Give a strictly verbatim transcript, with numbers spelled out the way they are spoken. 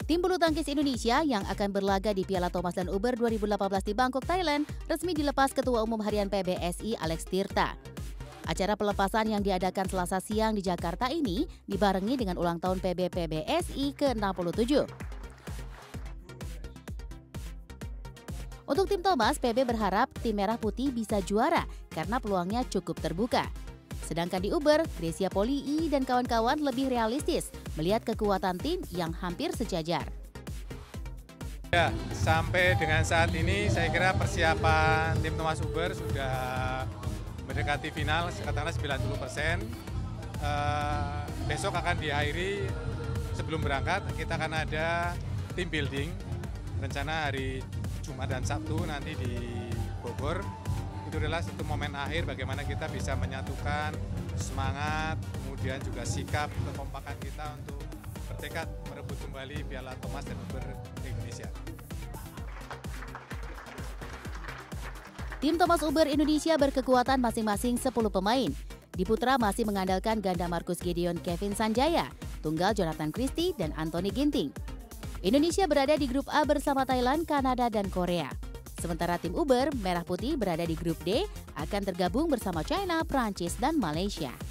Tim bulu tangkis Indonesia yang akan berlaga di Piala Thomas dan Uber dua ribu delapan belas di Bangkok, Thailand, resmi dilepas Ketua Umum Harian P B S I Alex Tirta. Acara pelepasan yang diadakan Selasa siang di Jakarta ini dibarengi dengan ulang tahun P B P B S I ke enam puluh tujuh. Untuk tim Thomas, P B berharap tim Merah Putih bisa juara karena peluangnya cukup terbuka. Sedangkan di Uber, Grecia Poli dan kawan-kawan lebih realistis melihat kekuatan tim yang hampir sejajar. Ya, sampai dengan saat ini saya kira persiapan tim Thomas Uber sudah mendekati final, katakanlah sembilan puluh persen. Uh, besok akan diakhiri, sebelum berangkat kita akan ada team building. Rencana hari Jumat dan Sabtu nanti di Bogor. Itu adalah satu momen akhir bagaimana kita bisa menyatukan semangat, kemudian juga sikap, kekompakan kita untuk bertekad merebut kembali Piala Thomas dan Uber Indonesia. Tim Thomas Uber Indonesia berkekuatan masing-masing sepuluh pemain. Di putra masih mengandalkan ganda Marcus Gideon Kevin Sanjaya, tunggal Jonathan Christie dan Anthony Ginting. Indonesia berada di grup A bersama Thailand, Kanada, dan Korea. Sementara tim Uber Merah Putih berada di grup D, akan tergabung bersama China, Prancis, dan Malaysia.